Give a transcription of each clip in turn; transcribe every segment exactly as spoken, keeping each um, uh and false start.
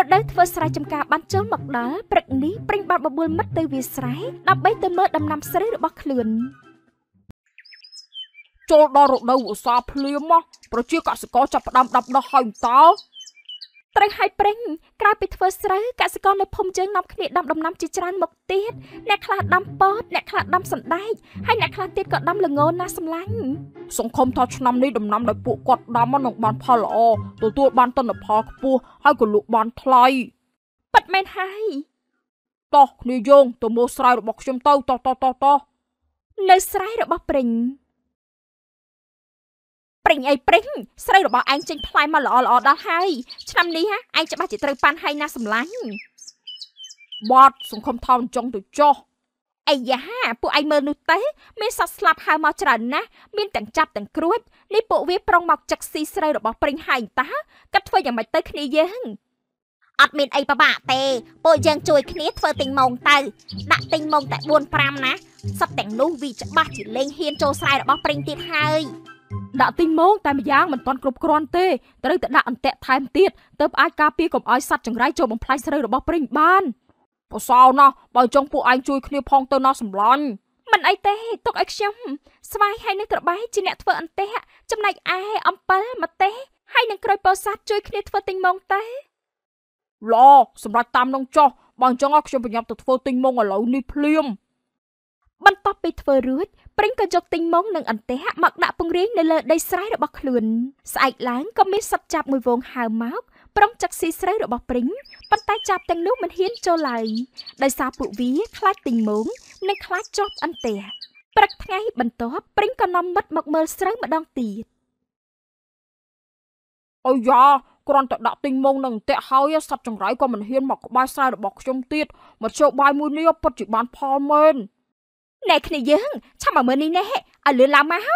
ដែលធ្វើស្រែចម្ការបានចូលមកដល់ព្រឹកនេះព្រិញបានបបួលមិត្តទៅវាស្រែដើម្បីទៅមើលដំណាំស្រូវរបស់ខ្លួនចូលដល់រដូវវស្សាភ្លៀងមកប្រជាកសិករចាប់ផ្ដើមដាំដុះហើយតើត្រូវឲ្យព្រិញក្រៅពីធ្វើស្រូវកសិករនៅភូមិយើងនាំគ្នាដាំដំណាំជាច្រើនមុខទៀតអ្នកខ្លះដាំពោតអ្នកខ្លះដាំសណ្តែកហើយអ្នកខ្លះទៀតក៏ដាំល្ងណាសម្លាញ់សង្ឃឹមថាឆ្នាំនេះដំណាំដែលពួកគាត់ដាំនឹងបានផលល្អទទួលបានទិន្នផលខ្ពស់ហើយក៏លក់បានថ្លៃប៉ិតមែនហើយតោះគ្នាយើងទៅមើលស្រែរបស់ខ្ញុំទៅតោះតោះតោះតោះនៅស្រែរបស់ព្រិញព្រិញអីព្រិញស្រូវរបស់ឯងចេញផ្លែមកល្អល្អដល់ហើយឆ្នាំនេះហ่ะឯងច្បាស់ជាត្រូវប៉ាន់ហើយណាសម្លាញ់បាត់សង្ឃឹមថាអញ្ចឹងទៅចុះអាយ៉ាពួកឯងមើលនោះទេមានសត្វស្លាប់ហើរមកច្រើនណាស់មានទាំងចាប់ទាំងគ្រួចនេះពួកវាប្រុងមកចឹកស៊ីស្រូវរបស់ព្រិញហើយតើកាត់ធ្វើយ៉ាងម៉េចទៅគ្នាយើងអត់មានអីពិបាកទេពួកយើងជួយគ្នាធ្វើទិញម៉ោងទៅដាក់ទិញម៉ោងតែបួនប្រាំណាសត្វទាំងនោះវាច្បាស់ជាលេងហ៊ានចូលស្រែរបស់ព្រិញទៀតហើយដាក់ទិញម៉ោងតែម្យ៉ាងមិនទាន់គ្រប់គ្រាន់ទេត្រូវតែដាក់អន្ទាក់ថែមទៀតទើបអាចការពារកុំឲ្យសត្វចង្រៃចូលបំផ្លាញស្រូវរបស់ព្រិញបានប្រសើរណាស់បើចង់ពួកឯងជួយគ្នាផងទៅណាសម្លាញ់មិនអីទេទុកឲ្យខ្ញុំស្វាយហើយនឹងត្របែកជាអ្នកធ្វើអន្ទាក់ចំណែកឯអំពិលម្ទេសហើយនឹងក្រូចពោធិ៍សាត់ជួយគ្នាធ្វើទិញម៉ោងទេឡសម្រាប់តាមនឹងចុះបើអញ្ចឹងខ្ញុំប្រញាប់ទៅធ្វើទិញម៉ោងឥឡូវនេះភ្លាមបន្ទាប់ពីធ្វើរួចព្រិញក៏យកទិញម៉ោងនិងអន្ទះមកដាក់ពង្រាយនៅលើដីស្រែរបស់ខ្លួនស្អែកឡើងក៏មានសត្វចាប់មួយវងហើរមកប្រុងចាក់ស៊ីស្រូវរបស់ព្រិញប៉ុន្តែចាប់ទាំងនោះមិនហ៊ានចូលឡើយដោយសារពួកវាខ្លាចទិញម៉ោងនិងខ្លាចជាប់អន្ទះព្រឹកថ្ងៃបន្ទាប់ព្រិញក៏នាំមិត្តមកមើលស្រូវម្ដងទៀតអូយ៉ាគ្រាន់តែដាក់ទិញម៉ោងនិងអន្ទះហើយសត្វចង្រៃក៏មិនហ៊ានមកក្បែរស្រែរបស់ខ្ញុំទៀតមកជោបាយមួយនេះពិតជាបានផលមែនណែគ្នាយើងឆាប់មកមើលនេះណែឲ្យលឿនឡើងមក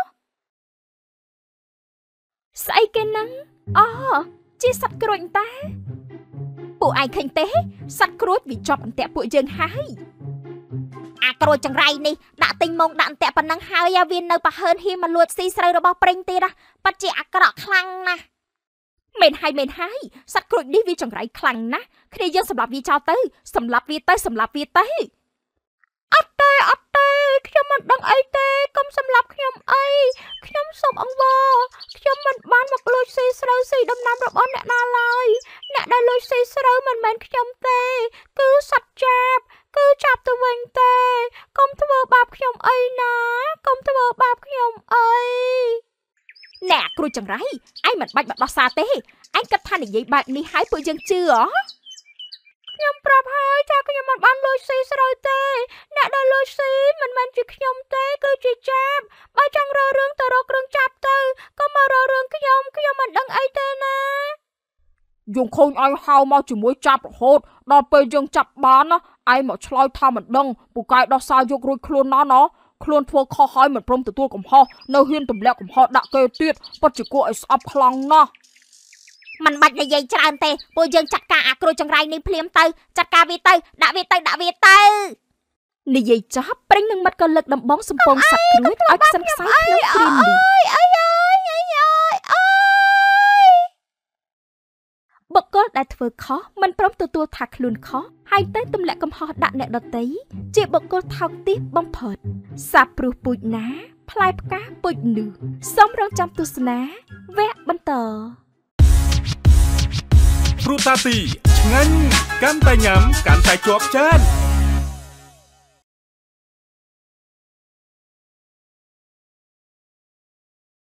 ស្អីគេហ្នឹងអូជាសត្វក្រួចតាពួកឯងឃើញទេសត្វក្រួចវាជាប់អន្ទាក់ពួកយើងហើយអាក្រួចចង្រៃនេះដាក់ទិញម៉ោងដាក់អន្ទាក់ប៉ុណ្ណឹងហើយវានៅប្រហើនហ៊ានមកលួចស៊ីស្រូវរបស់ព្រិញទៀតប៉ាត់ជាអាក្រក់ខ្លាំងណាស់មែនហើយមែនហើយសត្វក្រួចនេះវាចង្រៃខ្លាំងណាស់គ្នាយើងសម្លាប់វាចោលទៅសម្លាប់វាទៅសម្លាប់វាទៅអត់ទេអត់ទេខ្ញុំមិនដឹងអីទេកុំសម្លាប់ខ្ញុំអីខ្ញុំសូមអង្វរខ្ញុំមិនបានមកលួចស៊ីស្រូវស៊ីដំណាំរបស់អ្នកណាឡើយអ្នកដែលលួចស៊ីស្រូវមិនមែនខ្ញុំទេគឺសត្វចាប់គឺចាប់ទៅវិញទេកុំធ្វើបាបខ្ញុំអីណាកុំធ្វើបាបខ្ញុំអីអ្នកគ្រូចង្រៃឯងមិនបាច់មកដោះសារទេឯងគិតថានិយាយបែបនេះហើយពួកយើងជឿហ៎ខ្ញុំប្រាប់ហើយថាខ្ញុំមិនបានលួចស៊ីស្រូវទេអ្នកដែលលួចស៊ីមិនមែនជាខ្ញុំទេគឺជាចាប់បើចង់រករឿងទៅរករឿងចាប់ទៅក៏មករករឿងខ្ញុំខ្ញុំមិនដឹងអីទេណាយើងឃើញឯងហៅមកជាមួយចាប់រហូតដល់ពេលយើងចាប់បានណាឯងមកឆ្លើយថាមិនដឹងពូកែដោះសារយករួចខ្លួនណាណោះខ្លួនធ្វើខុសហើយមិនព្រមទទួលកំហុសនៅហ៊ានទម្លាក់កំហុសដាក់គេទៀតពិតជាគួរឲ្យស្អប់ខ្លាំងណាស់មិនបាច់និយាយច្រើនទេពួកយើងចាត់ការអាគ្រូចង្រៃនេះភ្លាមទៅចាត់ការវាទៅដាក់វាទៅដាក់វាទៅនិយាយចប់ព្រិញនឹងមិត្តក៏លើកដំបងសំពងសត្វគ្រួចឲ្យខ្សិនខ្សែក្នុងព្រាមនេះអើយអើយអើយអើយអើយបុគ្គលដែលធ្វើខុសមិនព្រមទទួលថាខ្លួនខុសហើយទៅទម្លាក់កំហុសដាក់អ្នកដទៃជាបុគ្គលថោកទាបបំផុតសាបព្រោះពូជណាផ្លែផ្កាពូជនោះសូមរងចាំទស្សនាវគ្គបន្តព្រោះតាទីឆ្ងាញ់កាន់តែញ៉ាំកាន់តែជាប់ចាន